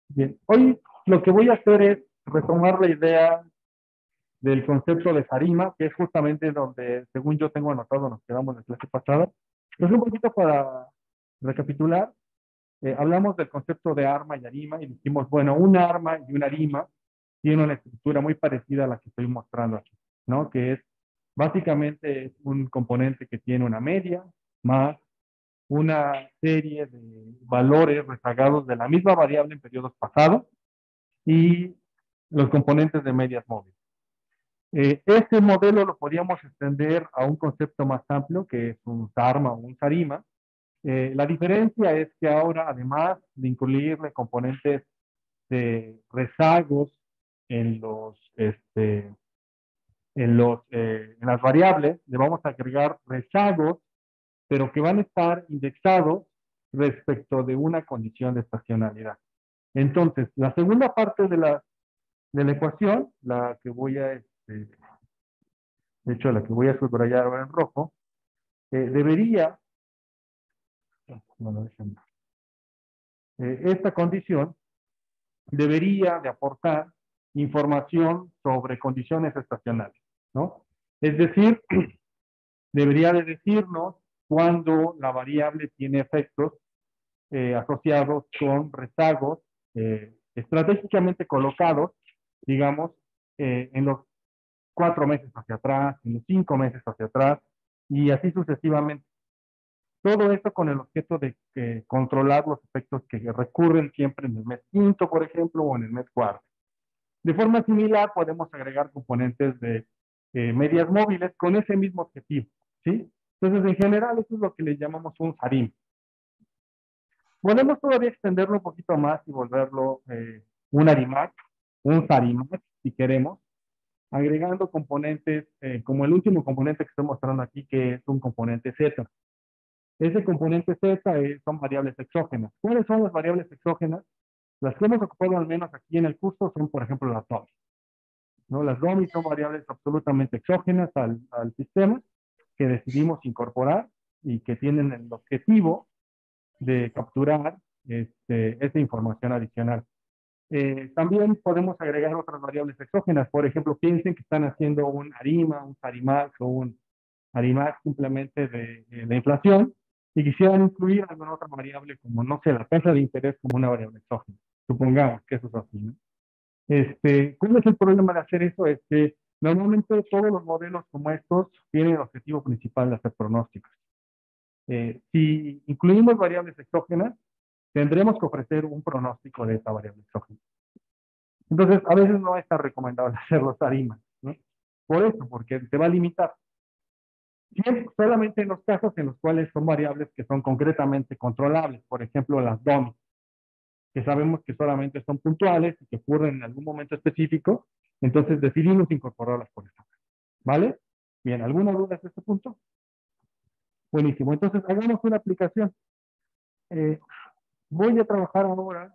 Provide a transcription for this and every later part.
Bien, hoy lo que voy a hacer es retomar la idea del concepto de Sarima, que es justamente donde, según yo tengo anotado, nos quedamos en la clase pasada. Entonces, un poquito para recapitular, hablamos del concepto de arma y arima y dijimos, bueno, un arma y una arima tiene una estructura muy parecida a la que estoy mostrando aquí, ¿no? Que es básicamente es un componente que tiene una media más una serie de valores rezagados de la misma variable en periodos pasados y los componentes de medias móviles. Este modelo lo podríamos extender a un concepto más amplio, que es un SARMA o un SARIMA. La diferencia es que ahora, además de incluirle componentes de rezagos en en las variables, le vamos a agregar rezagos, pero que van a estar indexados respecto de una condición de estacionalidad. Entonces, la segunda parte de la ecuación, la que voy a, de hecho, la que voy a subrayar ahora en rojo, debería, bueno, esta condición debería de aportar información sobre condiciones estacionales, ¿no? Es decir, debería de decirnos cuándo la variable tiene efectos asociados con rezagos estratégicamente colocados, digamos, en los 4 meses hacia atrás, en los 5 meses hacia atrás, y así sucesivamente. Todo esto con el objeto de controlar los efectos que recurren siempre en el mes quinto, por ejemplo, o en el mes cuarto. De forma similar, podemos agregar componentes de medias móviles con ese mismo objetivo, ¿sí? Entonces, en general, eso es lo que le llamamos un SARIM. Podemos todavía extenderlo un poquito más y volverlo un ARIMAC, un SARIMAC, si queremos, agregando componentes, como el último componente que estoy mostrando aquí, que es un componente Z. Ese componente Z son variables exógenas. ¿Cuáles son las variables exógenas? Las que hemos ocupado al menos aquí en el curso son, por ejemplo, las DOMI, ¿no? Las DOMI son variables absolutamente exógenas al sistema que decidimos incorporar y que tienen el objetivo de capturar esa información adicional. También podemos agregar otras variables exógenas. Por ejemplo, piensen que están haciendo un ARIMA, un SARIMAX o un ARIMAX simplemente de inflación y quisieran incluir alguna otra variable como, no sé, la tasa de interés como una variable exógena. Supongamos que eso es así, ¿no? ¿Cuál es el problema de hacer eso? Es que normalmente todos los modelos como estos tienen el objetivo principal de hacer pronósticos. Si incluimos variables exógenas, tendremos que ofrecer un pronóstico de esta variable exógena. Entonces, a veces no es tan recomendable hacer los ARIMA, ¿no? Por eso, porque te va a limitar. Siempre, solamente en los casos en los cuales son variables que son concretamente controlables, por ejemplo, las DOMI, que sabemos que solamente son puntuales y que ocurren en algún momento específico, entonces decidimos incorporarlas por esta. ¿Vale? Bien, ¿alguna duda hasta este punto? Buenísimo, entonces hagamos una aplicación. Eh, Voy a trabajar ahora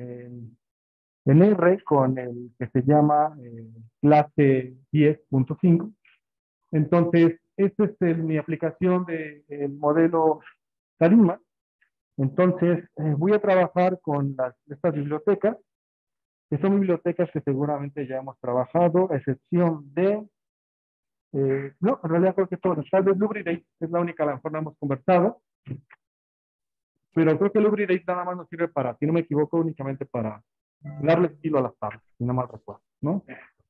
en R con el que se llama clase 10.5. Entonces, esta es mi aplicación del modelo Sarima. Entonces, voy a trabajar con estas bibliotecas, que son bibliotecas que seguramente ya hemos trabajado, a excepción de, no, en realidad creo que todas, tal vez Lubridate es la única, a lo mejor no hemos conversado, pero creo que Lubridate nada más nos sirve para, si no me equivoco, únicamente para darle estilo a las tablas, si no mal recuerdo, ¿no?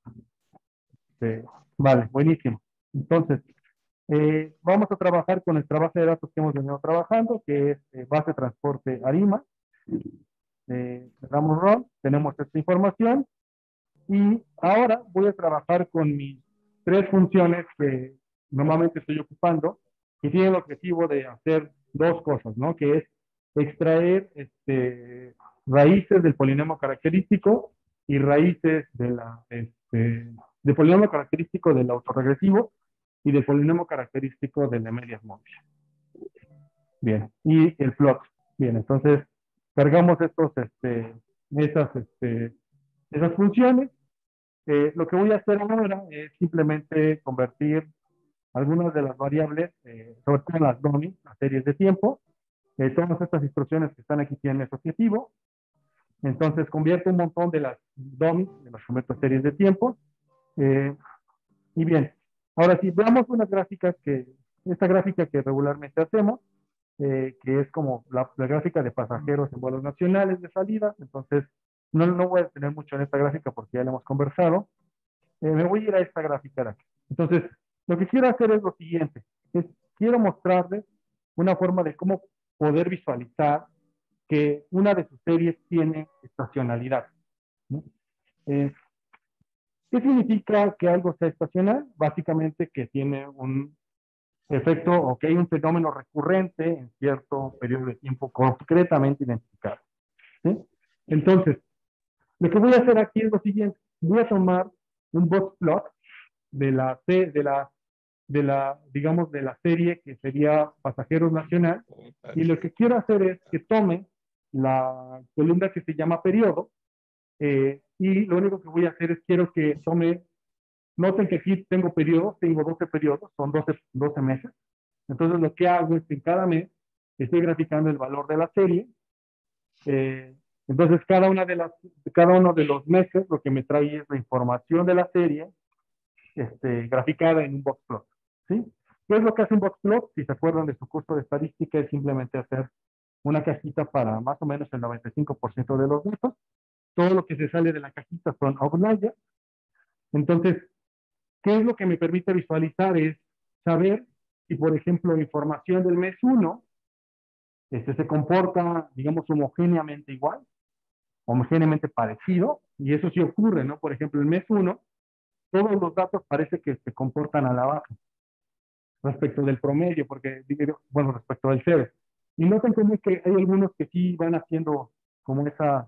Vale, buenísimo. Entonces, vamos a trabajar con nuestra base de datos que hemos venido trabajando, que es base de transporte ARIMA. Le damos run, tenemos esta información y ahora voy a trabajar con mis tres funciones que normalmente estoy ocupando y tienen el objetivo de hacer dos cosas, ¿no? Que es extraer raíces del polinomio característico y raíces del polinomio característico del autoregresivo y del polinomio característico de la medias móviles. Bien, y el plot. Bien, entonces cargamos esas, esas funciones. Lo que voy a hacer ahora es simplemente convertir algunas de las variables, sobre todo las DOMI, a series de tiempo. Todas estas instrucciones que están aquí tienen ese objetivo. Entonces convierto un montón de las dummies, de las convierto a series de tiempo. eh, y bien, ahora sí, veamos unas gráficas esta gráfica que regularmente hacemos, que es como la gráfica de pasajeros en vuelos nacionales de salida. Entonces, no voy a tener mucho en esta gráfica porque ya la hemos conversado. Me voy a ir a esta gráfica de aquí. Entonces, lo que quiero hacer es lo siguiente. Quiero mostrarles una forma de cómo poder visualizar que una de sus series tiene estacionalidad, ¿no? Eh, ¿Qué significa que algo sea estacional? Básicamente que tiene un efecto o que hay un fenómeno recurrente en cierto periodo de tiempo concretamente identificado, ¿sí? Entonces, lo que voy a hacer aquí es lo siguiente. Voy a tomar un box plot digamos, de la serie que sería Pasajeros Nacional. Y lo que quiero hacer es que tome la columna que se llama periodo, y lo único que voy a hacer es quiero que tome, noten que aquí tengo periodos, tengo 12 periodos, son 12 meses. Entonces lo que hago es que en cada mes estoy graficando el valor de la serie. eh, entonces cada uno de los meses lo que me trae es la información de la serie, graficada en un box plot, ¿sí? ¿Qué es lo que hace un box plot? Si se acuerdan de su curso de estadística, es simplemente hacer una cajita para más o menos el 95% de los datos. Todo lo que se sale de la cajita son outliers. Entonces, ¿qué es lo que me permite visualizar? Es saber si, por ejemplo, información del mes uno se comporta, digamos, homogéneamente igual, homogéneamente parecido, y eso sí ocurre, ¿no? Por ejemplo, el mes uno todos los datos parece que se comportan a la baja respecto del promedio, porque, bueno, respecto del CEBE. Y noten cómo es que hay algunos que sí van haciendo como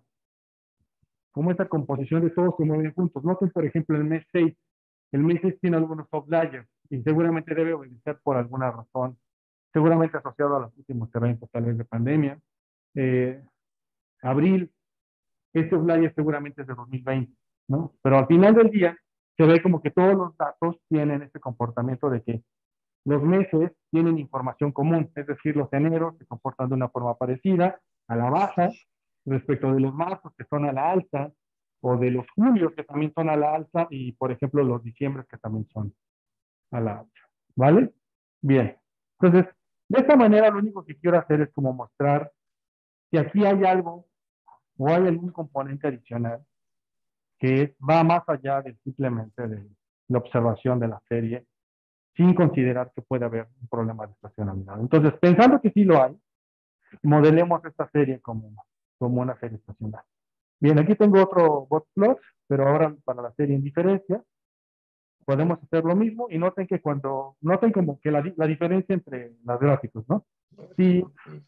esa composición de todos se mueven juntos. Noten, por ejemplo, el mes 6. El mes 6 tiene algunos outliers y seguramente debe obedecer por alguna razón, seguramente asociado a los últimos eventos, tal vez de pandemia. Eh, Abril, este outlier seguramente es de 2020, ¿no? Pero al final del día se ve como que todos los datos tienen este comportamiento de que los meses tienen información común, es decir, los eneros se comportan de una forma parecida, a la baja, respecto de los marzos que son a la alta, o de los julios que también son a la alta, y por ejemplo los diciembres que también son a la alta. ¿Vale? Bien. Entonces, de esta manera lo único que quiero hacer es como mostrar que aquí hay algo o hay algún componente adicional que va más allá de simplemente de la observación de la serie sin considerar que puede haber un problema de estacionalidad. Entonces, pensando que sí lo hay, modelemos esta serie como una serie estacional. Bien, aquí tengo otro bot plot, pero ahora para la serie en diferencia, podemos hacer lo mismo y noten como que la diferencia entre las gráficos, ¿no? Si,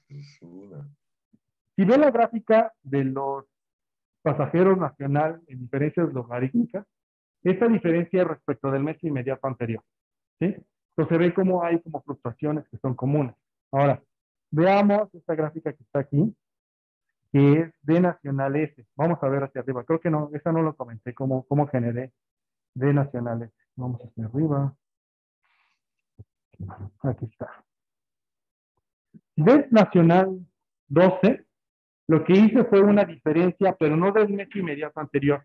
si ven la gráfica de los pasajeros nacional en diferencias logarítmicas, esta diferencia es respecto del mes inmediato anterior, ¿sí? Entonces se ve como hay como fluctuaciones que son comunes. Ahora, veamos esta gráfica que está aquí, que es de Nacional S. Vamos a ver hacia arriba. Creo que no, esa no lo comenté, cómo generé de Nacional S. Vamos hacia arriba. Aquí está. De Nacional 12, lo que hice fue una diferencia, pero no del mes inmediato anterior,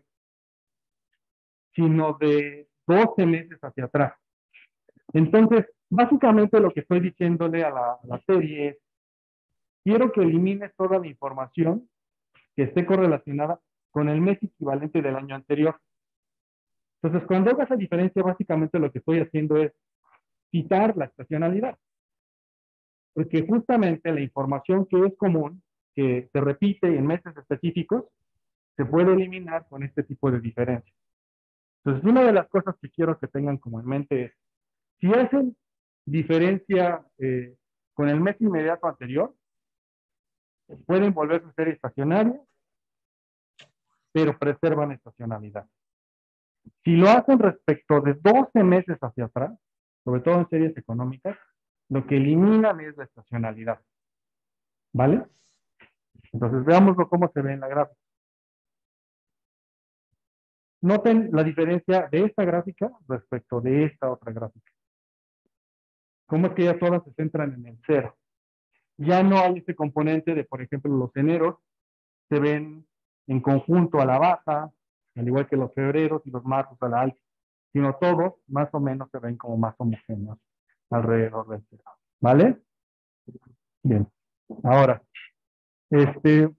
sino de 12 meses hacia atrás. Entonces, básicamente lo que estoy diciéndole a la serie es, quiero que elimines toda la información que esté correlacionada con el mes equivalente del año anterior. Entonces, cuando hago esa diferencia, básicamente lo que estoy haciendo es quitar la estacionalidad, porque justamente la información que es común, que se repite en meses específicos, se puede eliminar con este tipo de diferencias. Entonces, una de las cosas que quiero que tengan como en mente es, si hacen diferencia con el mes inmediato anterior, pueden volverse a ser estacionarias, pero preservan estacionalidad. Si lo hacen respecto de 12 meses hacia atrás, sobre todo en series económicas, lo que eliminan es la estacionalidad. ¿Vale? Entonces veámoslo cómo se ve en la gráfica. Noten la diferencia de esta gráfica respecto de esta otra gráfica. Cómo es que ya todas se centran en el cero. Ya no hay este componente de, por ejemplo, los eneros se ven en conjunto a la baja, al igual que los febreros y los marzos a la alza, sino todos más o menos se ven como más homogéneos alrededor del cero. ¿Vale? Bien. Ahora, este,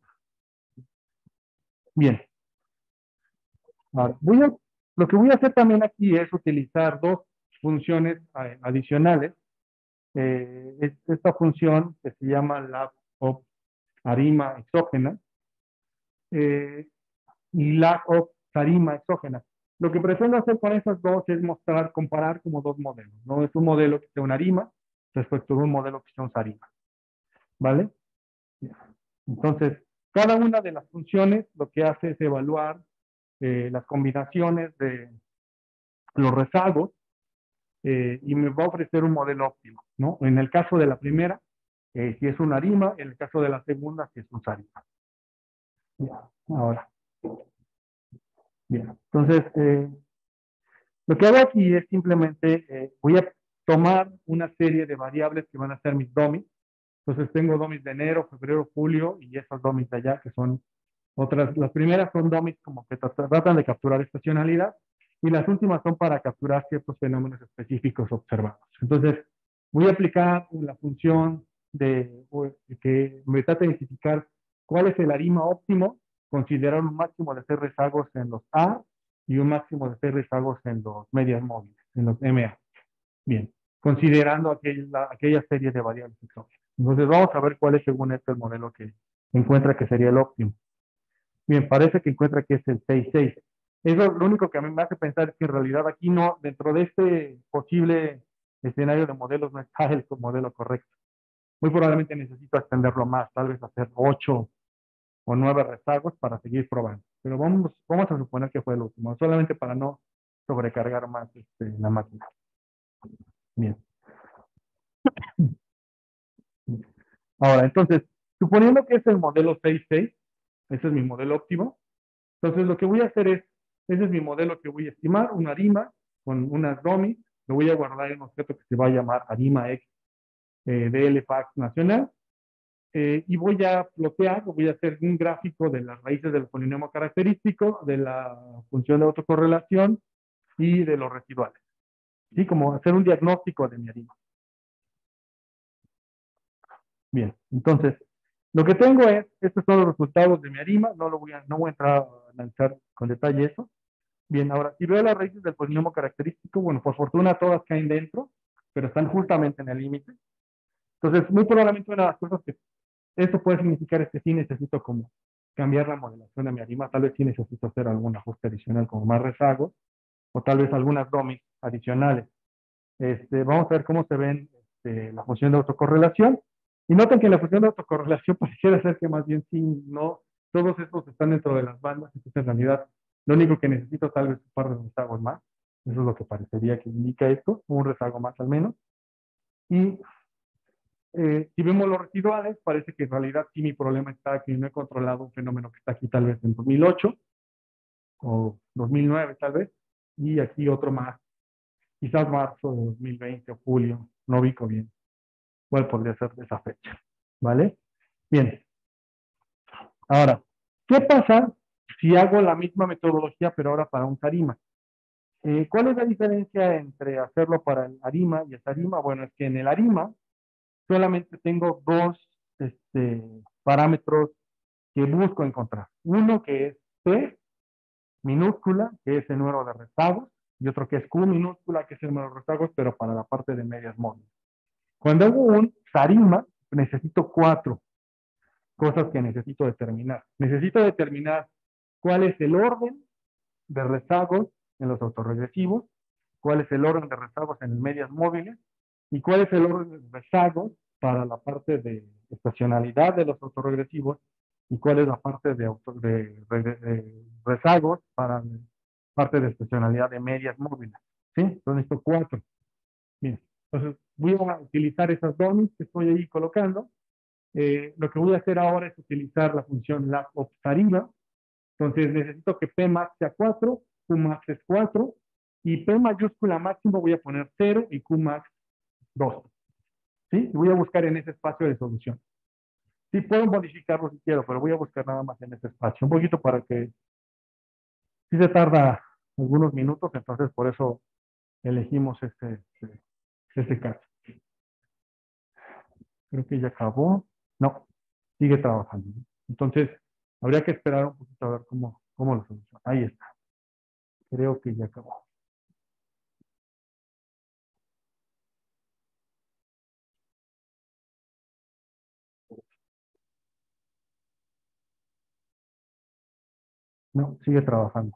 bien. Ahora, lo que voy a hacer también aquí es utilizar dos funciones adicionales. Es esta función que se llama la arima exógena eh, y la tarima exógena. Lo que pretendo hacer con esas dos es mostrar, comparar como dos modelos. No es un modelo que sea una arima respecto de un modelo que sea un sarima. ¿Vale? Entonces, cada una de las funciones lo que hace es evaluar las combinaciones de los rezagos y me va a ofrecer un modelo óptimo, ¿no? En el caso de la primera, si es una arima, en el caso de la segunda, si es un sarima. Ya, ahora, bien. Entonces, lo que hago aquí es simplemente, voy a tomar una serie de variables que van a ser mis domis. Entonces, tengo domis de enero, febrero, julio y esas domis de allá que son otras. Las primeras son domis como que tratan de capturar estacionalidad y las últimas son para capturar ciertos fenómenos específicos observados. Entonces, voy a aplicar la función que me trata de identificar cuál es el arima óptimo, considerar un máximo de 6 rezagos en los A y un máximo de 6 rezagos en los medias móviles, en los MA. Bien, considerando aquella serie de variables exógenas. Entonces, vamos a ver cuál es según este el modelo que encuentra que sería el óptimo. Bien, parece que encuentra que es el 6,6. Eso lo único que a mí me hace pensar es que en realidad aquí no, dentro de este posible escenario de modelos no está el modelo correcto. Muy probablemente necesito extenderlo más, tal vez hacer 8 o 9 rezagos para seguir probando. Pero vamos a suponer que fue el último, solamente para no sobrecargar más la máquina. Bien. Ahora, entonces, suponiendo que es el modelo 6,6, ese es mi modelo óptimo, entonces lo que voy a hacer es, ese es mi modelo que voy a estimar, una arima con unas domis, lo voy a guardar en un objeto que se va a llamar arima X de LFAX nacional, y voy a plotear, voy a hacer un gráfico de las raíces del polinomio característico, de la función de autocorrelación y de los residuales. ¿Sí? Como hacer un diagnóstico de mi arima. Bien, entonces, lo que tengo es, estos son los resultados de mi arima, no voy a entrar a analizar con detalle eso. Bien, ahora, si veo las raíces del polinomio característico, bueno, por fortuna todas caen dentro, pero están justamente en el límite. Entonces, muy probablemente una de las cosas que esto puede significar es que sí necesito como cambiar la modelación de mi arima, tal vez sí necesito hacer algún ajuste adicional, como más rezagos, o tal vez algunas domis adicionales. Vamos a ver cómo se ven la función de autocorrelación. Y noten que la función de autocorrelación pareciera ser que más bien sí, no, todos estos están dentro de las bandas, entonces en realidad lo único que necesito tal vez es un par de rezagos más. Eso es lo que parecería que indica esto, un rezago más al menos. Y si vemos los residuales, parece que en realidad sí mi problema está que no he controlado un fenómeno que está aquí tal vez en 2008 o 2009 tal vez, y aquí otro más, quizás marzo de 2020 o julio, no ubico bien cuál podría ser de esa fecha, ¿vale? Bien, ahora, ¿qué pasa si hago la misma metodología pero ahora para un Sarima? ¿Cuál es la diferencia entre hacerlo para el Arima y el Sarima? Bueno, es que en el Arima solamente tengo dos parámetros que busco encontrar. Uno que es P minúscula, que es el número de rezagos, y otro que es Q minúscula, que es el número de rezagos, pero para la parte de medias móviles. Cuando hago un Sarima, necesito 4 cosas que necesito determinar. Necesito determinar cuál es el orden de rezagos en los autorregresivos, cuál es el orden de rezagos en medias móviles y cuál es el orden de rezagos para la parte de estacionalidad de los autorregresivos y cuál es la parte de rezagos para la parte de estacionalidad de medias móviles. ¿Sí? Entonces, estos 4. Bien. Entonces, voy a utilizar esas domis que estoy ahí colocando. Lo que voy a hacer ahora es utilizar la función LabOptArima. Entonces necesito que P max sea 4, Q max es 4 y P mayúscula máximo voy a poner 0 y Q max 2. ¿Sí? Y voy a buscar en ese espacio de solución. Sí, puedo modificarlo si quiero, pero voy a buscar nada más en este espacio. Un poquito para que sí se tarda algunos minutos, entonces por eso elegimos este caso. Creo que ya acabó. No, sigue trabajando. Entonces, habría que esperar un poquito a ver cómo lo soluciona. Ahí está. Creo que ya acabó. No, sigue trabajando.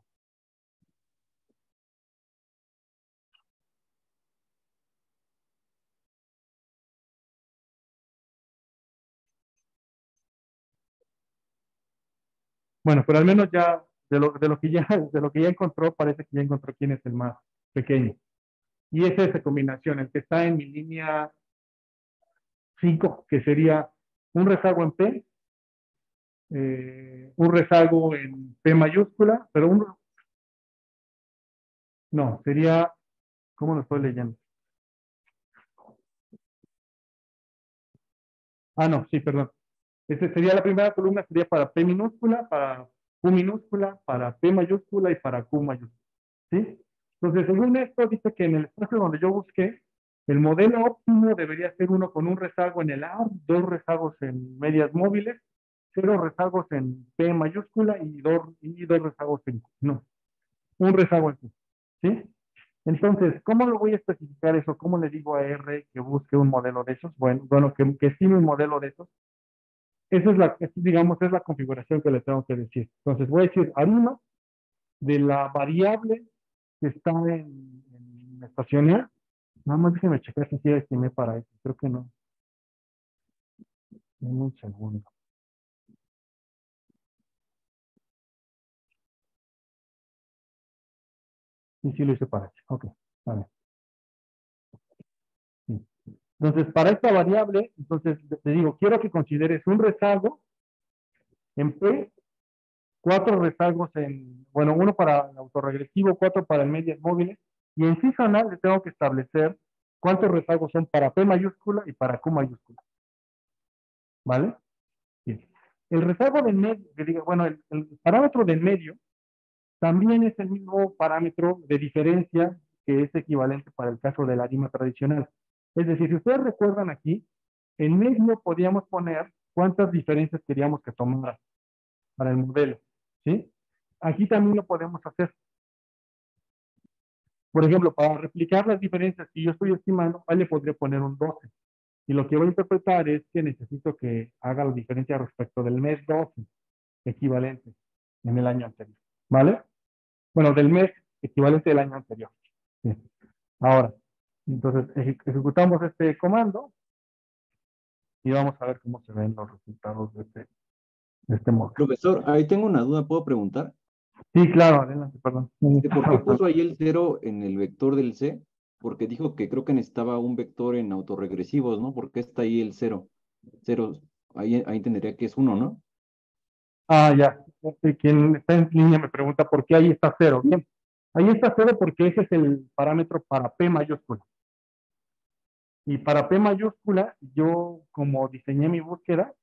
Bueno, pero al menos ya de lo que ya encontró, parece que ya encontró quién es el más pequeño. Y es esa combinación, el que está en mi línea 5, que sería un rezago en P, un rezago en P mayúscula, pero no, sería, ¿cómo lo estoy leyendo? Ah, no, sí, perdón. Ese sería la primera columna, sería para P minúscula, para Q minúscula, para P mayúscula y para Q mayúscula. ¿Sí? Entonces, según esto, dice que en el espacio donde yo busqué, el modelo óptimo debería ser uno con un rezago en el A, dos rezagos en medias móviles, cero rezagos en P mayúscula y dos rezagos en Q. No, un rezago en Q. ¿Sí? Entonces, ¿cómo lo voy a especificar eso? ¿Cómo le digo a R que busque un modelo de esos? Bueno, que estime un modelo de esos. Esa es digamos, es la configuración que le tengo que decir. Entonces, voy a decir arima de la variable que está en estacionar. Nada más déjeme checar si sí estimé para eso. Creo que no. En un segundo. Sí, sí lo hice para eso. Ok, a ver. Sí. Entonces, para esta variable, entonces te digo, quiero que consideres un rezago en P, cuatro rezagos bueno, uno para el autorregresivo, cuatro para el medias móviles, y en seasonal le tengo que establecer cuántos rezagos son para P mayúscula y para Q mayúscula. ¿Vale? Bien. El rezago del medio, bueno, el parámetro del medio también es el mismo parámetro de diferencia que es equivalente para el caso de la arima tradicional. Es decir, si ustedes recuerdan aquí, en medio podíamos poner cuántas diferencias queríamos que tomara para el modelo, ¿sí? Aquí también lo podemos hacer. Por ejemplo, para replicar las diferencias que yo estoy estimando, ahí le podría poner un 12. Y lo que voy a interpretar es que necesito que haga la diferencia respecto del mes 12 equivalente en el año anterior. ¿Vale? Bueno, del mes equivalente del año anterior. Sí. Ahora, entonces ejecutamos este comando y vamos a ver cómo se ven los resultados de este módulo. Profesor, ahí tengo una duda, ¿puedo preguntar? Sí, claro, adelante, perdón. ¿Por qué puso ahí el cero en el vector del C? Porque dijo que creo que necesitaba un vector en autorregresivos, ¿no? ¿Por qué está ahí el cero? Cero, ahí entendería que es uno, ¿no? Ah, ya. Quien está en línea me pregunta por qué ahí está cero. Bien, ahí está cero porque ese es el parámetro para P mayúscula. Y para P mayúscula, yo como diseñé mi búsqueda,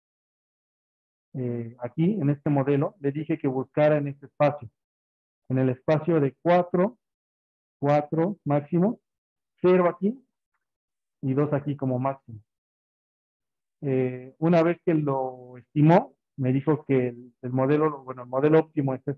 aquí en este modelo, le dije que buscara en este espacio, en el espacio de 4, 4 máximo, 0 aquí y 2 aquí como máximo. Una vez que lo estimó, me dijo que el modelo, bueno, el modelo óptimo es este.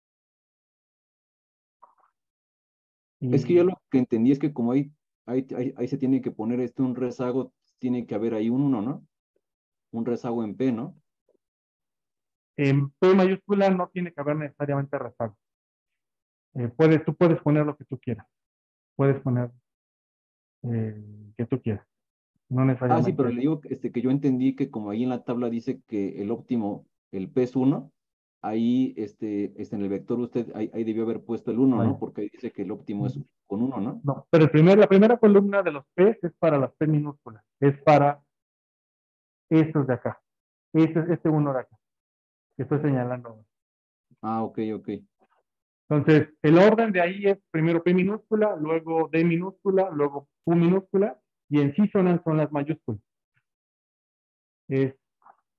Es que yo Y lo que entendí es que como ahí se tiene que poner un rezago, tiene que haber ahí un uno, ¿no? Un rezago en P, ¿no? en P mayúscula no tiene que haber necesariamente rezago. Tú puedes poner lo que tú quieras. Puedes poner que tú quieras. No Ah, sí, pero necesariamente. le digo que yo entendí que como ahí en la tabla dice que el óptimo, el P es uno, ahí en el vector usted ahí debió haber puesto el uno, ¿no? Vaya. Porque ahí dice que el óptimo es con uno, ¿no? No, pero la primera columna de los P es para las P minúsculas. Es para estos de acá. Este uno de acá, que estoy señalando. Ah, ok, ok. Entonces, el orden de ahí es primero P minúscula, luego D minúscula, luego Q minúscula, y en sí son las mayúsculas. Es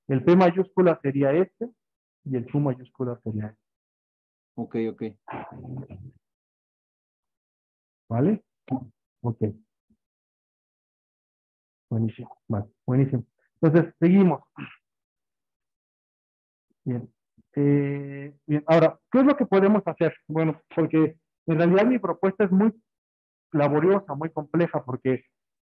El P mayúscula sería este y el Q mayúscula sería este. Ok, ok. ¿Vale? Ok, buenísimo. Vale, buenísimo. Entonces, seguimos. Bien. Bien, ahora, ¿qué es lo que podemos hacer? Bueno, porque en realidad mi propuesta es muy laboriosa, muy compleja, porque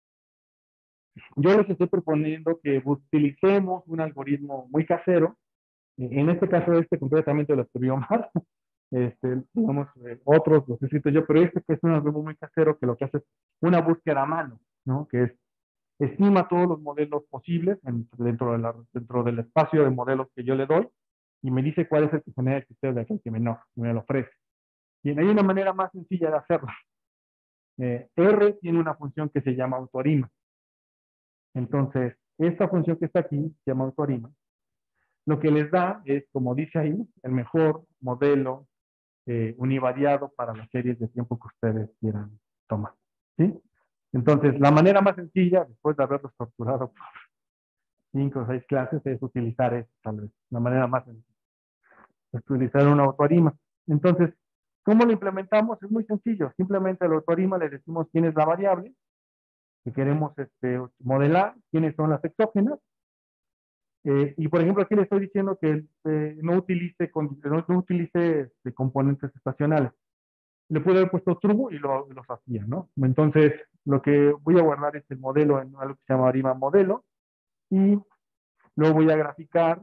yo les estoy proponiendo que utilicemos un algoritmo muy casero. En este caso, este concretamente lo escribió Omar, digamos, otros los he escrito yo, pero este que es un algoritmo muy casero que lo que hace es una búsqueda a mano, ¿no? Que es estima todos los modelos posibles dentro del espacio de modelos que yo le doy y me dice cuál es el que genera el criterio de aquel que me lo ofrece. Y hay una manera más sencilla de hacerlo. R tiene una función que se llama autoarima. Entonces, esta función que está aquí se llama autoarima. Lo que les da es, como dice ahí, el mejor modelo univariado para las series de tiempo que ustedes quieran tomar. ¿Sí? Entonces, la manera más sencilla, después de haberlo estructurado por 5 o 6 clases, es utilizar esto, tal vez. La manera más sencilla es utilizar un autoarima. Entonces, ¿cómo lo implementamos? Es muy sencillo. Simplemente al autoarima le decimos quién es la variable que queremos modelar, quiénes son las exógenas. Y por ejemplo, aquí le estoy diciendo que no utilice, no utilice componentes estacionales. Le pude haber puesto true y los hacía, ¿no? Entonces, lo que voy a guardar es el modelo en algo que se llama arima modelo y luego voy a graficar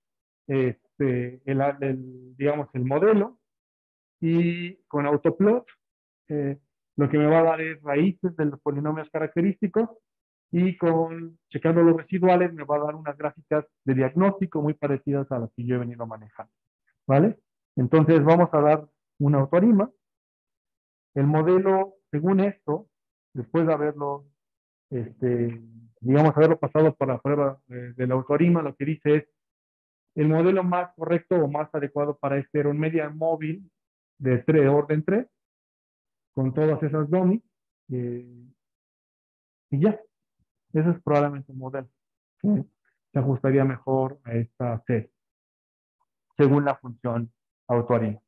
digamos, el modelo y con autoplot lo que me va a dar es raíces de los polinomios característicos y checando los residuales me va a dar unas gráficas de diagnóstico muy parecidas a las que yo he venido manejando, ¿vale? Entonces vamos a dar una autoarima. El modelo, según esto, después de haberlo, digamos, haberlo pasado por la prueba de la autoarima, lo que dice es el modelo más correcto o más adecuado para este era un media móvil de orden 3 con todas esas dummies eh, y ya, ese es probablemente un modelo que se ajustaría mejor a esta C según la función autoarina.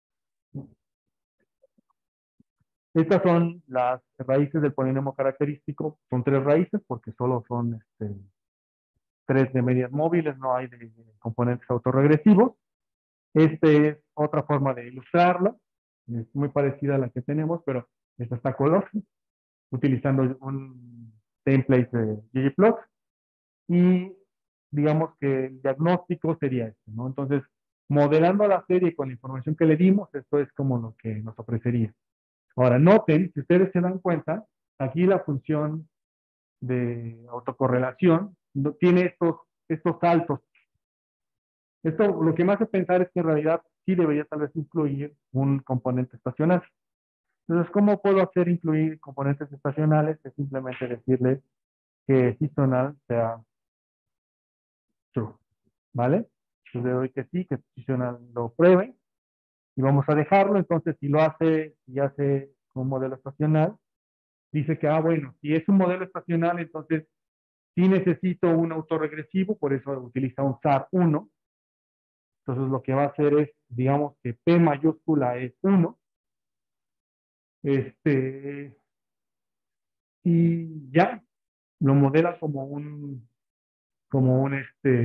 Estas son las raíces del polinomio característico, son 3 raíces porque solo son 3 de medias móviles, no hay de componentes autorregresivos. Esta es otra forma de ilustrarla, es muy parecida a la que tenemos, pero esta está a color, utilizando un template de ggplot y digamos que el diagnóstico sería este, ¿no? Entonces, modelando la serie con la información que le dimos, esto es como lo que nos ofrecería. Ahora, noten, si ustedes se dan cuenta, aquí la función de autocorrelación tiene estos saltos. Esto lo que me hace pensar es que en realidad sí debería tal vez incluir un componente estacional. Entonces, ¿cómo puedo hacer incluir componentes estacionales? Es simplemente decirle que seasonal sea true, ¿vale? Entonces le doy que sí, que seasonal lo pruebe y vamos a dejarlo. Entonces, si hace un modelo estacional, dice que, bueno, si es un modelo estacional, entonces sí necesito un autorregresivo, por eso utiliza un SAR1. Entonces, lo que va a hacer es, digamos que P mayúscula es 1, y ya lo modela como un,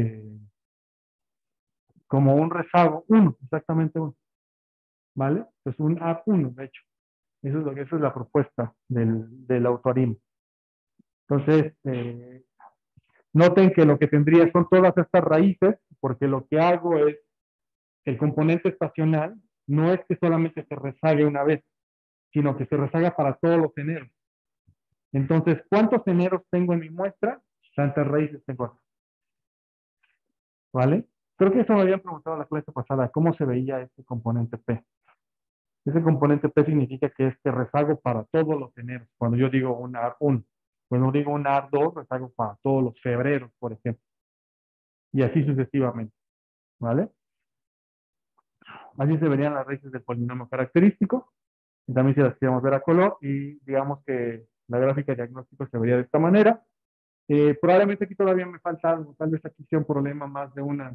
como un rezago 1, exactamente 1, ¿vale? Es un A1, de hecho. Esa es la propuesta del autoarismo. Entonces, noten que lo que tendría son todas estas raíces, porque lo que hago es que el componente estacional no es que solamente se rezague una vez, sino que se rezaga para todos los eneros. Entonces, ¿cuántos eneros tengo en mi muestra? Tantas raíces tengo acá, ¿vale? Creo que eso me habían preguntado la clase pasada, ¿cómo se veía este componente P? Ese componente P significa que es que rezago para todos los eneros. Cuando yo digo un AR1, cuando digo un AR2, rezago para todos los febreros, por ejemplo. Y así sucesivamente, ¿vale? Así se verían las raíces del polinomio característico. Y también si las queremos ver a color y digamos que la gráfica de diagnóstico se vería de esta manera. Probablemente aquí todavía me falta algo, tal vez aquí sea un problema más de una.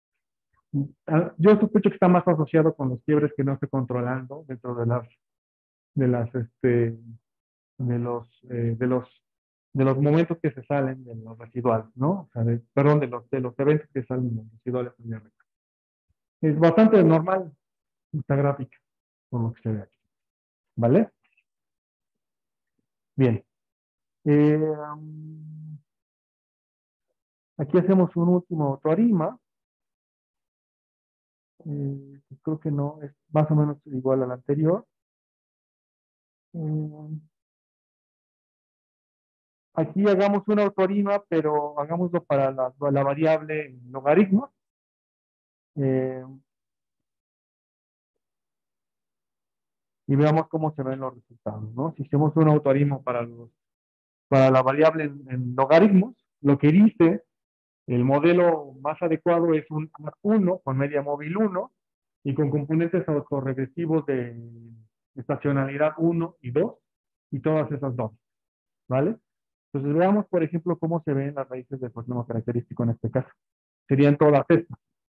Yo sospecho que está más asociado con los quiebres que no estoy controlando dentro de de los, eh, de los, de los momentos que se salen de los residuales, ¿no? O sea, perdón, de los eventos que salen de los residuales en mi recta. Es bastante normal esta gráfica, por lo que se ve aquí, ¿vale? Bien. Eh, Aquí hacemos un último teorema. Creo que no, es más o menos igual al anterior. Eh, Aquí hagamos una autorima, pero hagámoslo para la variable en logaritmos. eh, y veamos cómo se ven los resultados, ¿no? Si hacemos un autorismo para la variable en logaritmos, lo que dice el modelo más adecuado es un A1 con media móvil 1 y con componentes autorregresivos de estacionalidad 1 y 2 y todas esas dos, ¿vale? Entonces veamos, por ejemplo, cómo se ven las raíces del problema característico en este caso. Serían todas estas.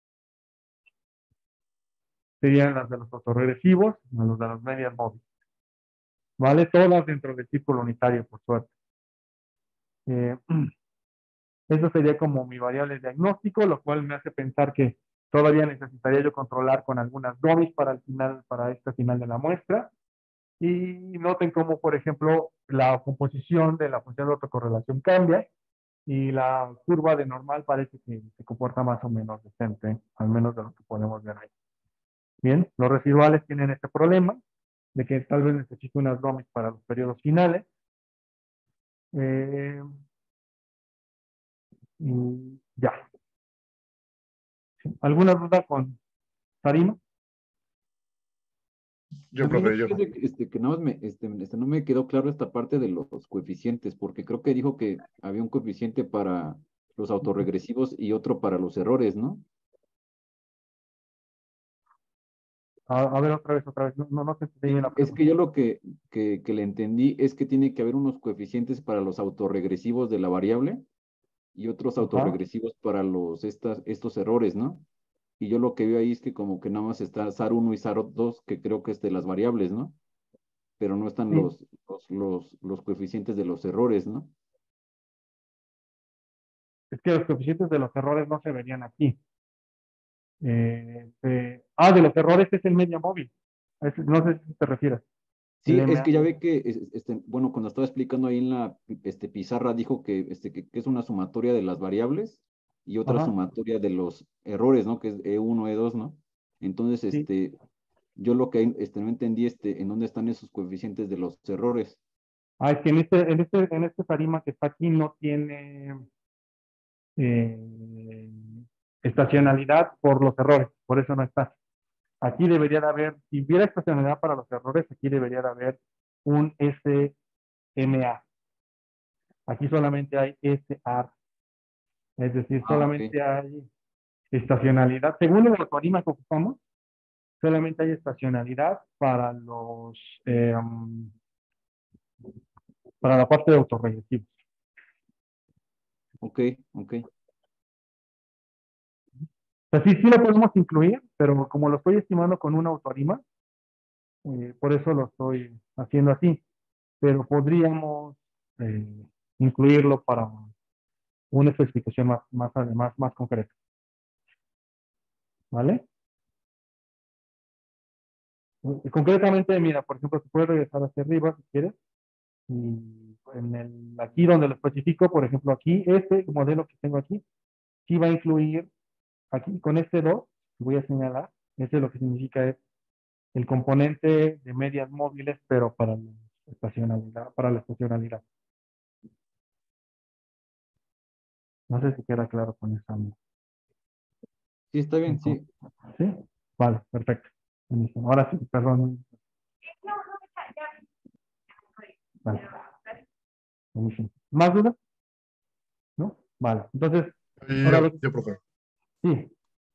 Serían las de los autorregresivos, los de las medias móviles. ¿Vale? Todas dentro del círculo unitario, por suerte. Eh, Eso sería como mi variable de diagnóstico, lo cual me hace pensar que todavía necesitaría yo controlar con algunas dummies para el final, para este final de la muestra. Y noten cómo, por ejemplo, la composición de la función de autocorrelación cambia y la curva de normal parece que se comporta más o menos decente, al menos de lo que podemos ver ahí. Bien, los residuales tienen este problema de que tal vez necesito unas dummies para los periodos finales. Eh, y ya. ¿Alguna duda con Sarima? A Yo, mí no profe, yo. sé, que nada más no me quedó claro esta parte de los coeficientes, porque creo que dijo que había un coeficiente para los autorregresivos y otro para los errores, ¿no? A ver, otra vez. No te entendí bien la Es pregunta. que yo lo que le entendí es que tiene que haber unos coeficientes para los autorregresivos de la variable y otros Ajá. autorregresivos para estos errores, ¿no? Y yo lo que veo ahí es que como que nada más está SAR 1 y SAR 2 que creo que es de las variables, ¿no? Pero no están Sí, los coeficientes de los errores, ¿no? es que los coeficientes de los errores no se verían aquí. De los errores es el media móvil. No sé si te refieres. El Sí, es MA. que ya ve que, bueno, cuando estaba explicando ahí en la pizarra, dijo que es una sumatoria de las variables y otra Ajá. sumatoria de los errores, ¿no? Que es E1, E2, ¿no? Entonces, Sí. yo lo que no entendí, en dónde están esos coeficientes de los errores. Es que en este tarima que está aquí no tiene eh, estacionalidad por los errores. Por eso no está. Aquí debería de haber, si hubiera estacionalidad para los errores, aquí debería de haber un SMA. Aquí solamente hay SR. Es decir, Ah, ok, solamente hay estacionalidad. Según el algoritmo que ocupamos, solamente hay estacionalidad eh, um, para la parte de autorregresivos. ok, ok. O sea, sí lo podemos incluir, pero como lo estoy estimando con una autorima, por eso lo estoy haciendo así. Pero podríamos eh, incluirlo para una especificación más concreta. ¿Vale? Concretamente, mira, por ejemplo, se puede regresar hacia arriba si quieres. Y aquí donde lo especifico, por ejemplo, aquí, este modelo que tengo aquí, sí va a incluir, aquí con este 2 que voy a señalar, este lo que significa es el componente de medias móviles, pero para la estacionalidad. No sé si queda claro con eso. Sí, está bien, sí. ¿Sí? Vale, perfecto. Buenísimo. Ahora sí, perdón. Vale, buenísimo. ¿Más dudas? ¿No? Vale. Entonces, Y ahora yo, profe. sí.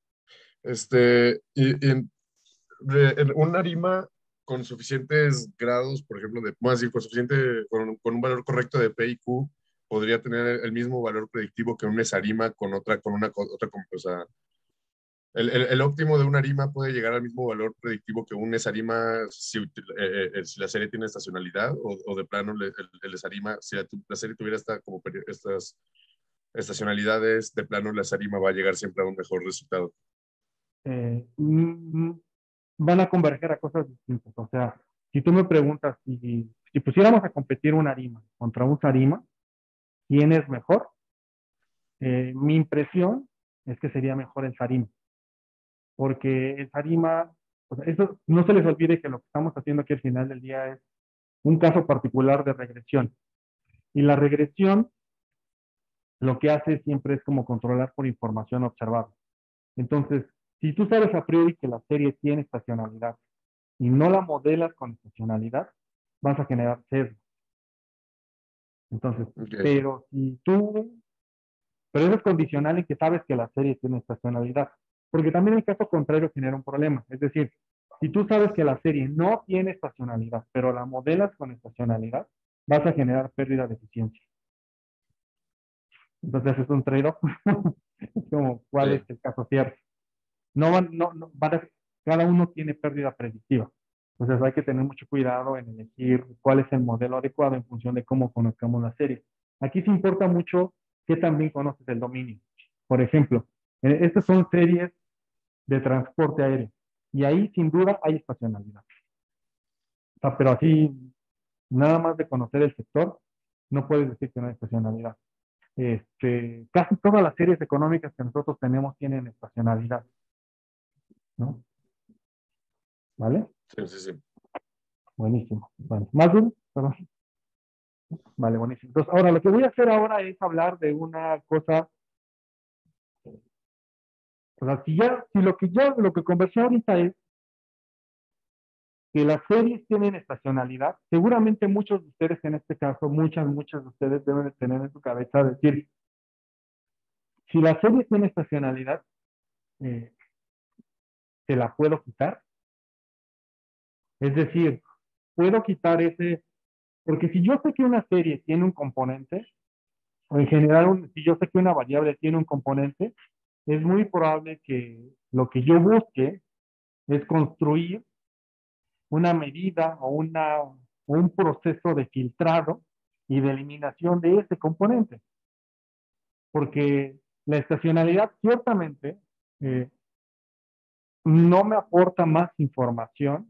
En un ARIMA con suficientes grados, por ejemplo, con un valor correcto de P y Q, podría tener el mismo valor predictivo que un Esarima o sea, el óptimo de una arima puede llegar al mismo valor predictivo que un Esarima si la serie tiene estacionalidad o de plano el Esarima, si la serie tuviera estas estacionalidades, de plano la Esarima va a llegar siempre a un mejor resultado. Eh, mm, Van a converger a cosas distintas. O sea, si tú me preguntas si pusiéramos a competir un Arima contra un Sarima, ¿quién es mejor? Mi impresión es que sería mejor el Sarima, porque el Sarima, o sea, eso no se les olvide que lo que estamos haciendo aquí al final del día es un caso particular de regresión. Y la regresión lo que hace siempre es como controlar por información observada. Entonces, si tú sabes a priori que la serie tiene estacionalidad y no la modelas con estacionalidad, vas a generar sesgo. Entonces, Okay. pero eso es condicional en que sabes que la serie tiene estacionalidad, porque también el caso contrario genera un problema. Es decir, si tú sabes que la serie no tiene estacionalidad, pero la modelas con estacionalidad, vas a generar pérdida de eficiencia. Entonces es un trade-off. Es como, ¿cuál Sí. es el caso cierto? Cada uno tiene pérdida predictiva. Entonces hay que tener mucho cuidado en elegir cuál es el modelo adecuado en función de cómo conozcamos la serie. Aquí se importa mucho qué también conoces el dominio. Por ejemplo, estas son series de transporte aéreo y ahí sin duda hay estacionalidad. O sea, pero así, nada más de conocer el sector, no puedes decir que no hay estacionalidad. Casi todas las series económicas que nosotros tenemos tienen estacionalidad, ¿no? ¿Vale? Sí, sí, sí. Buenísimo. Bueno, ¿más dudas? Perdón. Vale, buenísimo. Entonces, ahora lo que voy a hacer ahora es hablar de una cosa, o sea, lo que conversé ahorita es que las series tienen estacionalidad, seguramente muchos de ustedes en este caso, muchas de ustedes deben de tener en su cabeza decir, si la serie tiene estacionalidad, eh, ¿se la puedo quitar? Es decir, puedo quitar porque si yo sé que una serie tiene un componente, o en general, si yo sé que una variable tiene un componente, es muy probable que lo que yo busque es construir una medida o un proceso de filtrado y de eliminación de ese componente. Porque la estacionalidad ciertamente eh, no me aporta más información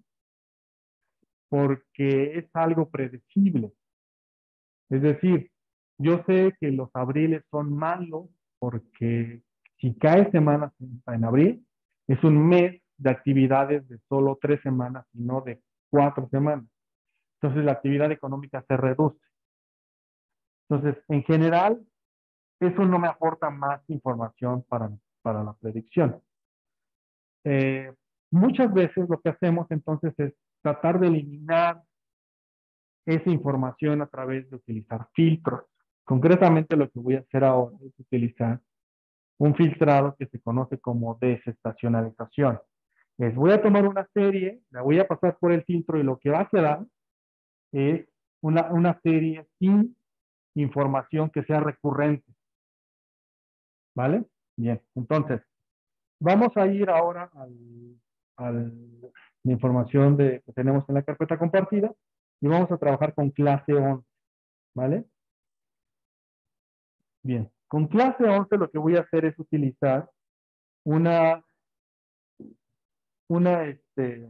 porque es algo predecible. Es decir, yo sé que los abriles son malos porque si cae semanas en abril, es un mes de actividades de solo 3 semanas y no de 4 semanas. Entonces la actividad económica se reduce. Entonces, en general, eso no me aporta más información para la predicción. Eh, Muchas veces lo que hacemos entonces es tratar de eliminar esa información a través de utilizar filtros. Concretamente lo que voy a hacer ahora es utilizar un filtrado que se conoce como desestacionalización. Voy a tomar una serie, la voy a pasar por el filtro y lo que va a quedar es una serie sin información que sea recurrente. ¿Vale? Bien, entonces, vamos a ir ahora a la información que tenemos en la carpeta compartida y vamos a trabajar con clase 11. ¿Vale? Bien, con clase 11 lo que voy a hacer es utilizar una, una, este,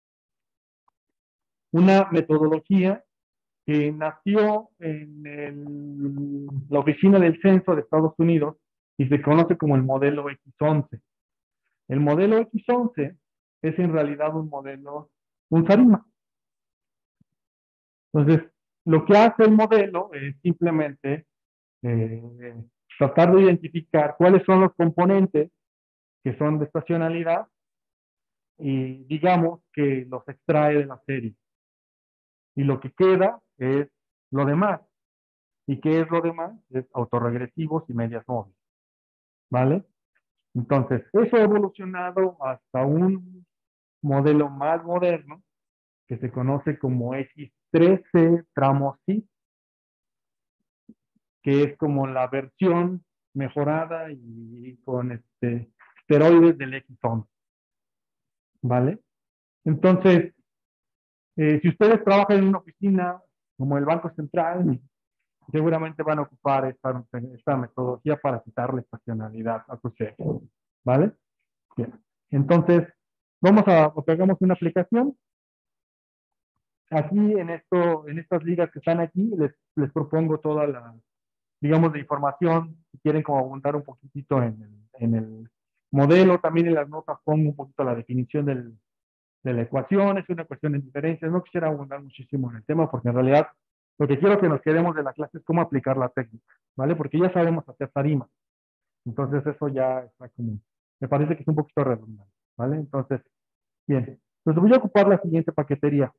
una metodología que nació en la oficina del censo de Estados Unidos y se conoce como el modelo X11. El modelo X11 es en realidad un SARIMA. Entonces, lo que hace el modelo es simplemente tratar de identificar cuáles son los componentes que son de estacionalidad y digamos que los extrae de la serie. Y lo que queda es lo demás. ¿Y qué es lo demás? Es autorregresivos y medias móviles. ¿Vale? Entonces, eso ha evolucionado hasta un modelo más moderno que se conoce como X13 tramo SID. que es como la versión mejorada y con esteroides del X11, ¿vale? Entonces, si ustedes trabajan en una oficina como el Banco Central, seguramente van a ocupar esta metodología para quitarle estacionalidad a su serie, ¿vale? Bien. Entonces, hagamos una aplicación. Aquí en estas ligas que están aquí, les propongo toda la, digamos, de información. Si quieren como abundar un poquitito en el modelo, también en las notas pongo un poquito la definición de la ecuación. Es una cuestión de diferencias. No quisiera abundar muchísimo en el tema porque en realidad lo que quiero que nos quedemos de la clase es cómo aplicar la técnica, ¿vale? Porque ya sabemos hacer tarimas. Entonces eso ya está como, me parece que es un poquito redundante, ¿vale? Entonces, bien. Entonces voy a ocupar la siguiente paquetería.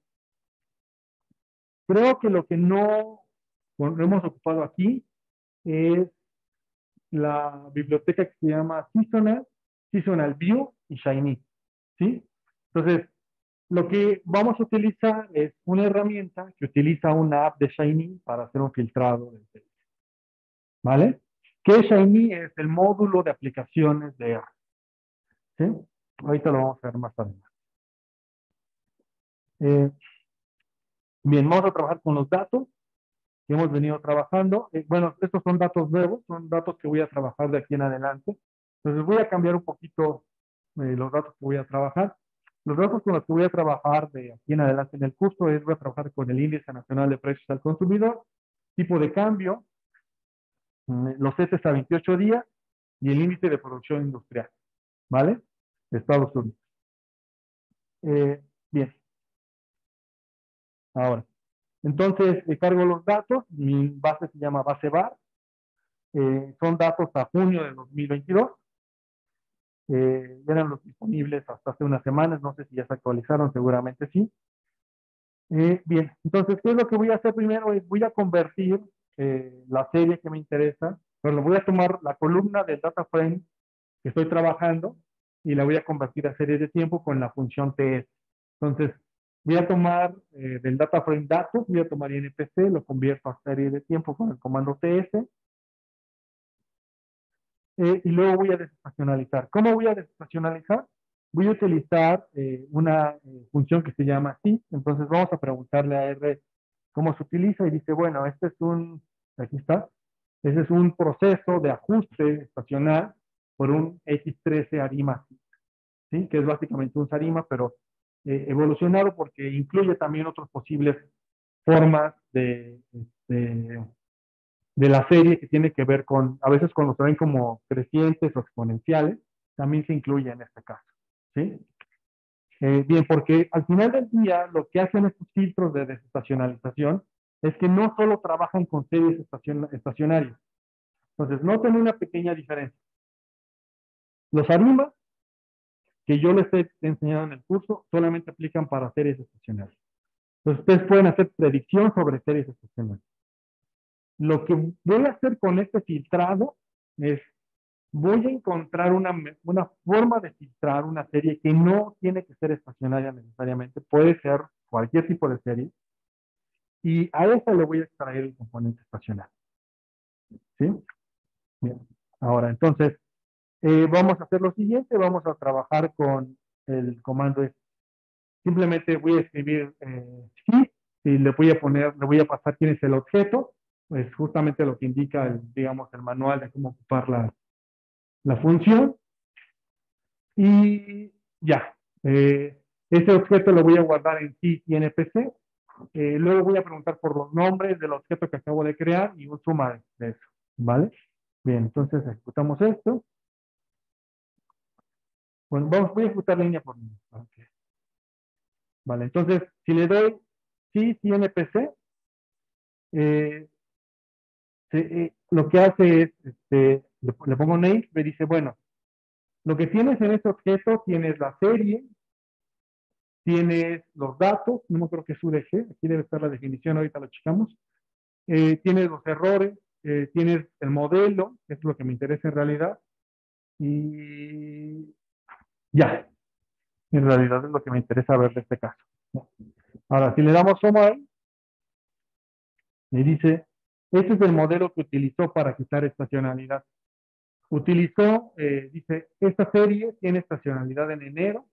Creo que lo que no hemos ocupado aquí es la biblioteca que se llama Seasonal View y Shiny, ¿sí? Entonces, lo que vamos a utilizar es una herramienta que utiliza una app de Shiny para hacer un filtrado del texto, ¿vale? Que Shiny es el módulo de aplicaciones de R, ¿sí? Ahorita lo vamos a ver más adelante. Bien, vamos a trabajar con los datos que hemos venido trabajando. Bueno, estos son datos nuevos, son datos que voy a trabajar de aquí en adelante. Entonces voy a cambiar un poquito los datos que voy a trabajar. Los datos con los que voy a trabajar de aquí en adelante en el curso voy a trabajar con el Índice Nacional de Precios al Consumidor, tipo de cambio, los CETES a 28 días y el índice de producción industrial, ¿vale? De Estados Unidos. Bien, ahora. Entonces, cargo los datos, mi base se llama base VAR, son datos a junio de 2022, eran los disponibles hasta hace unas semanas, no sé si ya se actualizaron, seguramente sí. Bien, entonces, ¿qué es lo que voy a hacer primero? Voy a convertir la serie que me interesa, pero voy a tomar la columna del data frame que estoy trabajando y la voy a convertir a serie de tiempo con la función TS. Entonces, voy a tomar del data frame datos, voy a tomar INPC, lo convierto a serie de tiempo con el comando TS, y luego voy a desestacionalizar. ¿Cómo voy a desestacionalizar? Voy a utilizar una función que se llama SIS. Entonces vamos a preguntarle a R cómo se utiliza y dice, bueno, aquí está, este es un proceso de ajuste estacional por un X13 arima, ¿sí? Que es básicamente un sarima, pero evolucionado porque incluye también otras posibles formas de la serie que tiene que ver con, a veces cuando se ven como crecientes o exponenciales, también se incluye en este caso, ¿sí? Bien, porque al final del día lo que hacen estos filtros de desestacionalización es que no solo trabajan con series estacionarias. Entonces, noten una pequeña diferencia. Los arimas que yo les he enseñado en el curso solamente aplican para series estacionarias. Entonces, ustedes pueden hacer predicción sobre series estacionarias. Lo que voy a hacer con este filtrado es voy a encontrar una forma de filtrar una serie que no tiene que ser estacionaria necesariamente, puede ser cualquier tipo de serie, y a esa le voy a extraer el componente estacionario. ¿Sí? Bien. Ahora, entonces, vamos a hacer lo siguiente, vamos a trabajar con el comando. Simplemente voy a escribir sí, y le voy a pasar quién es el objeto, pues justamente lo que indica, digamos, el manual de cómo ocupar la función. Y ya, ese objeto lo voy a guardar en sí y NPC. Luego voy a preguntar por los nombres del objeto que acabo de crear y un suma de eso, ¿vale? Bien, entonces ejecutamos esto. Bueno, voy a ejecutar línea por línea. Okay. Vale, entonces, si le doy sí y NPC, lo que hace es, le pongo name, me dice, bueno, lo que tienes en este objeto, tienes la serie, tienes los datos, no me acuerdo qué es UDG, aquí debe estar la definición, ahorita lo checamos, tienes los errores, tienes el modelo, que es lo que me interesa en realidad, y ya, en realidad es lo que me interesa ver de este caso. Ahora, si le damos soma ahí, me dice, Este es el modelo que utilizó para quitar estacionalidad. Utilizó, dice, esta serie tiene estacionalidad en enero,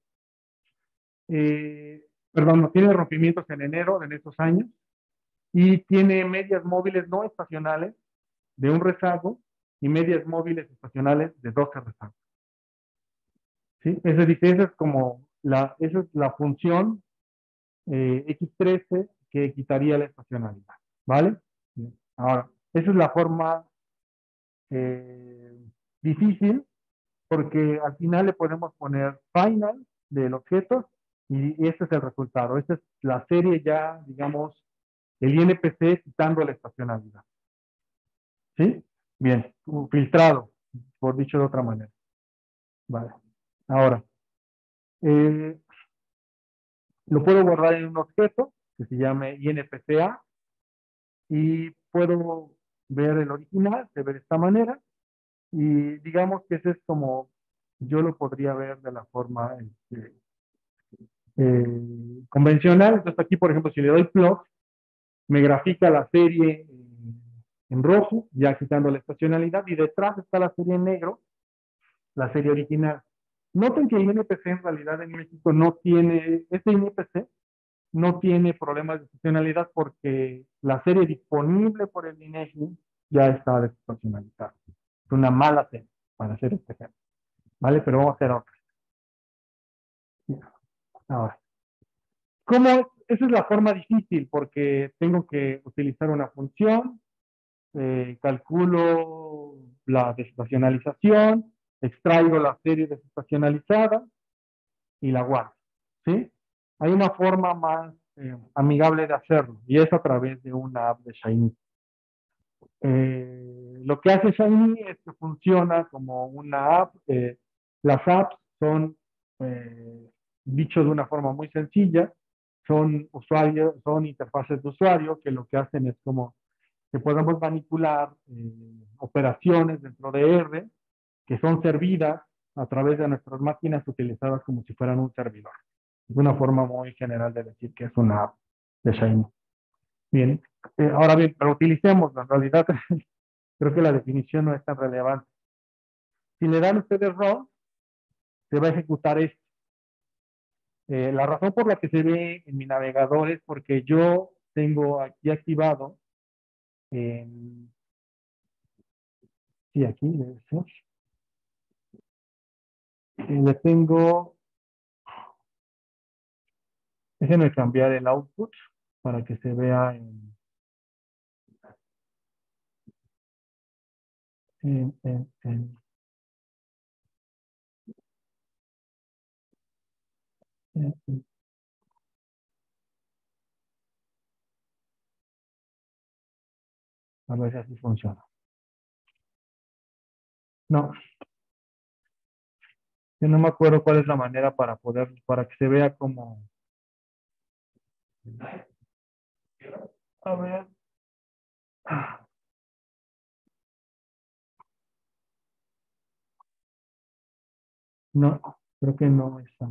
perdón, no tiene rompimientos en enero en estos años y tiene medias móviles no estacionales de un rezago y medias móviles estacionales de 12 rezagos. ¿Sí? Esa es como esa es la función X13 que quitaría la estacionalidad. ¿Vale? Bien. Ahora, esa es la forma eh, difícil porque al final le podemos poner final del objeto y ese es el resultado. Esta es la serie ya, digamos, el INPC quitando la estacionalidad. ¿Sí? Bien, filtrado, por dicho de otra manera. Vale. Ahora, eh, lo puedo guardar en un objeto que se llame INPCA y puedo ver el original, se ve de esta manera y digamos que ese es como yo lo podría ver de la forma convencional. Entonces aquí, por ejemplo, si le doy plot, me grafica la serie en rojo, ya quitando la estacionalidad, y detrás está la serie en negro, la serie original. Noten que el INPC en realidad en México no tiene, este INPC no tiene problemas de estacionalidad porque la serie disponible por el INEGI ya está desestacionalizada. Es una mala serie para hacer este ejemplo. ¿Vale? Pero vamos a hacer otra. Ahora, ¿cómo? Esa es la forma difícil porque tengo que utilizar una función, calculo la desestacionalización, extraigo la serie desestacionalizada y la guardo. ¿Sí? Hay una forma más amigable de hacerlo y es a través de una app de Shiny. Lo que hace Shiny es que funciona como una app. Las apps son, dicho de una forma muy sencilla, son usuarios, son interfaces de usuario que lo que hacen es como que podemos manipular operaciones dentro de R que son servidas a través de nuestras máquinas utilizadas como si fueran un servidor. Es una forma muy general de decir que es una app de Shiny. Bien, ahora bien, pero utilicemos, en realidad creo que la definición no es tan relevante. Si le dan ustedes RAW, se va a ejecutar esto. La razón por la que se ve en mi navegador es porque yo tengo aquí activado, sí, aquí debe ser, le tengo, déjenme cambiar el output para que se vea en, en, en, en, a ver si así funciona. No, yo no me acuerdo cuál es la manera para poder, para que se vea como, a ver, no, creo que no está.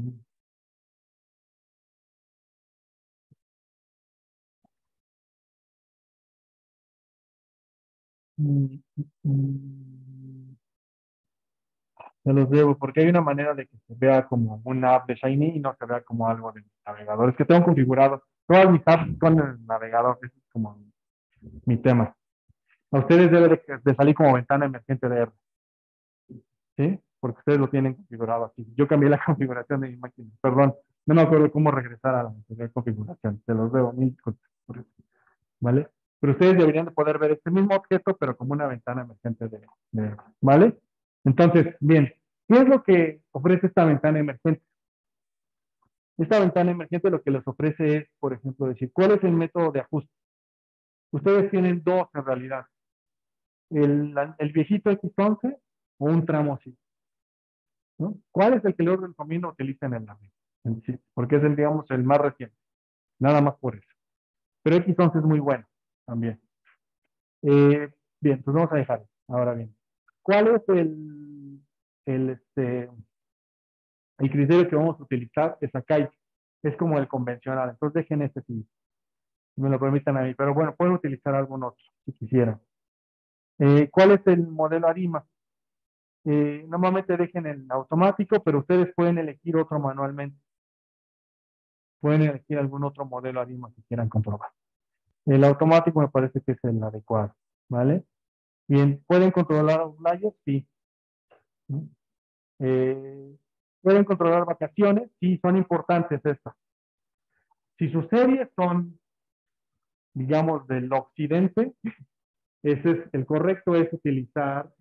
Mm, mm, Se los debo, porque hay una manera de que se vea como una app de Shiny y no se vea como algo de navegador. Es que tengo configurado todas mis apps con el navegador, ese es como mi tema. A ustedes debe de salir como ventana emergente de R, ¿sí? Porque ustedes lo tienen configurado así. Yo cambié la configuración de mi máquina, perdón, no me acuerdo cómo regresar a la anterior configuración. Se los debo, mil disculpas por eso, ¿vale? Pero ustedes deberían de poder ver este mismo objeto, pero como una ventana emergente de R, ¿vale? Entonces, bien, ¿qué es lo que ofrece esta ventana emergente? Esta ventana emergente lo que les ofrece es, por ejemplo, decir, ¿cuál es el método de ajuste? Ustedes tienen dos en realidad, el viejito X11 o un tramo así, ¿no? ¿Cuál es el que les recomiendo utilicen en la red? Sí, porque es el, digamos, el más reciente, nada más por eso. Pero X11 es muy bueno también. Bien, pues vamos a dejar. Ahora bien, ¿cuál es el criterio que vamos a utilizar? Es acá, es como el convencional. Entonces dejen este sí. me lo permitan a mí, pero bueno, pueden utilizar algún otro, si quisieran. ¿Cuál es el modelo ARIMA? Normalmente dejen el automático, pero ustedes pueden elegir otro manualmente. Pueden elegir algún otro modelo ARIMA que quieran comprobar. El automático me parece que es el adecuado, ¿vale? Bien, ¿pueden controlar outliers? Sí. Eh, ¿Pueden controlar vacaciones? Sí, son importantes estas. Si sus series son, digamos, del occidente, ese es el correcto, es utilizar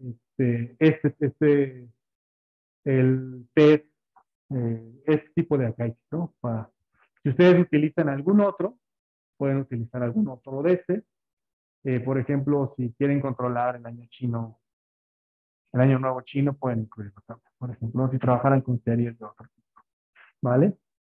el test, este tipo de acá, ¿no? Si ustedes utilizan algún otro, pueden utilizar algún otro de este. Por ejemplo, si quieren controlar el año chino, el año nuevo chino, pueden incluirlo también. Por ejemplo, si trabajaran con series de otro tipo, ¿vale?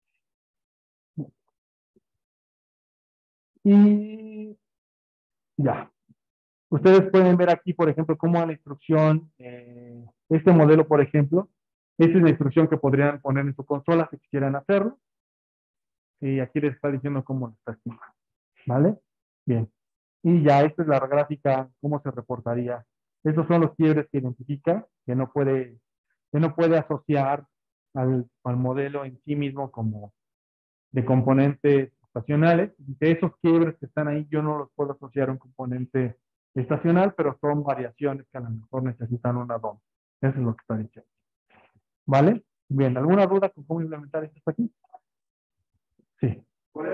Y ya. Ustedes pueden ver aquí, por ejemplo, cómo la instrucción, este modelo, por ejemplo, esta es la instrucción que podrían poner en su consola si quisieran hacerlo. Y aquí les está diciendo cómo lo está haciendo, ¿vale? Bien. Y ya esta es la gráfica, cómo se reportaría. Estos son los quiebres que identifica, que no puede asociar al modelo en sí mismo como de componentes estacionales. De esos quiebres que están ahí, yo no los puedo asociar a un componente estacional, pero son variaciones que a lo mejor necesitan una DOM. Eso es lo que está diciendo. ¿Vale? Bien, ¿alguna duda con cómo implementar esto aquí? Sí.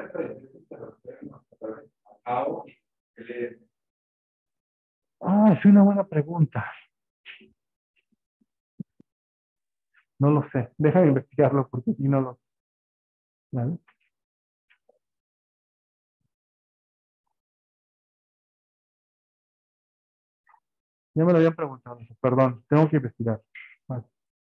Ah, es una buena pregunta. No lo sé. Deja de investigarlo porque si no lo... ¿Vale? Ya me lo habían preguntado. Perdón, tengo que investigar. Vale.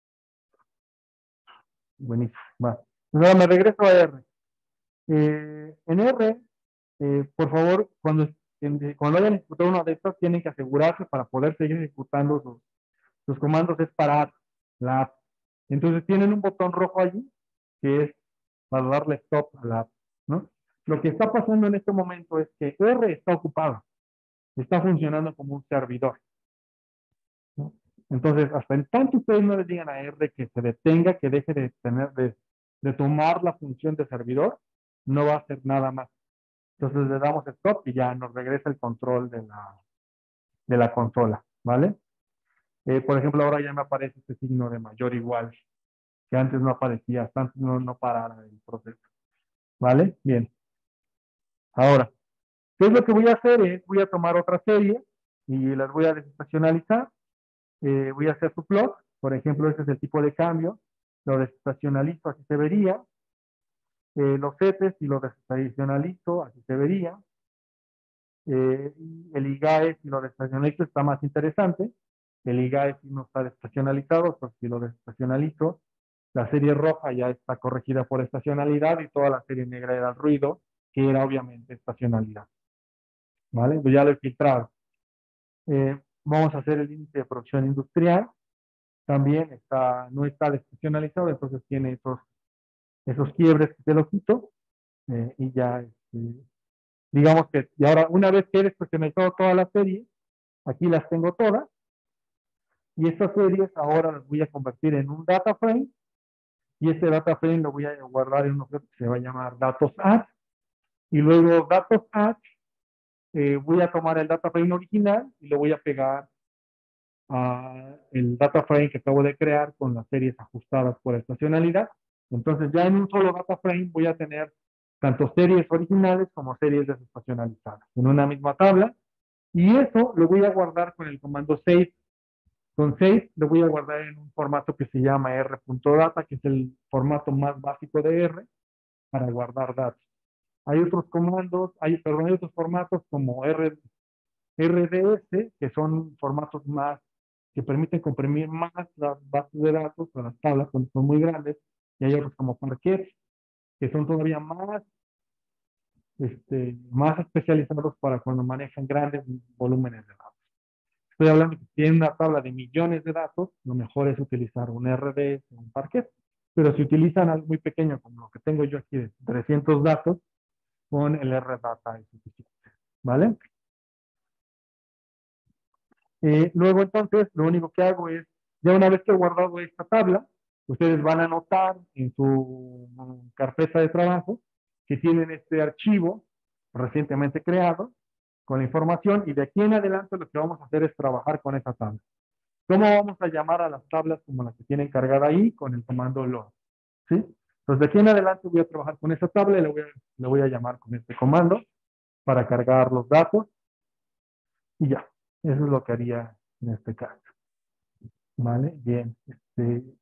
Buenísimo. Va. Pues ahora me regreso a R. En R, por favor, cuando hayan ejecutado una de estas, tienen que asegurarse para poder seguir ejecutando sus comandos, es parar la app. Entonces tienen un botón rojo allí, que es para darle stop a la app, ¿no? Lo que está pasando en este momento es que R está ocupado, está funcionando como un servidor, ¿no? Entonces, hasta en tanto ustedes no les digan a R que se detenga, que deje de tomar la función de servidor, no va a hacer nada más. Entonces le damos stop y ya nos regresa el control de la consola, ¿vale? Por ejemplo, ahora ya me aparece este signo de mayor igual, que antes no aparecía, hasta antes no parara el proceso, ¿vale? Bien. Ahora, ¿qué es lo que voy a hacer? Voy a tomar otra serie y las voy a desestacionalizar. Voy a hacer su plot. Por ejemplo, este es el tipo de cambio. Lo desestacionalizo, así se vería. Los setes y lo desestacionalizo, así se vería. El IGAE, si lo desestacionalizo, está más interesante. El IGAE si no está desestacionalizado, pues si lo desestacionalizo, la serie roja ya está corregida por estacionalidad y toda la serie negra era el ruido, que era obviamente estacionalidad. ¿Vale? Entonces ya lo he filtrado. Vamos a hacer el índice de producción industrial. También no está desestacionalizado, entonces tiene esos quiebres que te lo quito. Y ya, digamos que, y ahora una vez que he desestacionalizado toda la serie, aquí las tengo todas. Y estas series ahora las voy a convertir en un data frame. Y este data frame lo voy a guardar en un objeto que se va a llamar datos add. Y luego datos add, voy a tomar el data frame original y lo voy a pegar a el data frame que acabo de crear con las series ajustadas por estacionalidad. Entonces ya en un solo data frame voy a tener tanto series originales como series desestacionalizadas en una misma tabla. Y eso lo voy a guardar con el comando save. Con save lo voy a guardar en un formato que se llama r.data, que es el formato más básico de R para guardar datos. Hay otros comandos, hay otros formatos como RDS, que son formatos más que permiten comprimir más las bases de datos o las tablas cuando son muy grandes. Y hay otros como Parquet, que son todavía más especializados para cuando manejan grandes volúmenes de datos. Estoy hablando que si tienen una tabla de millones de datos, lo mejor es utilizar un RDS o un Parquet. Pero si utilizan algo muy pequeño, como lo que tengo yo aquí de 300 datos, con el RData es suficiente, ¿vale? Luego entonces lo único que hago es, ya una vez que he guardado esta tabla, ustedes van a anotar en su carpeta de trabajo que tienen este archivo recientemente creado con la información y de aquí en adelante lo que vamos a hacer es trabajar con esa tabla. ¿Cómo vamos a llamar a las tablas como la que tienen cargada ahí? Con el comando load, ¿sí? Entonces de aquí en adelante voy a trabajar con esa tabla y le voy a llamar con este comando para cargar los datos y ya. Eso es lo que haría en este caso. ¿Vale? Bien.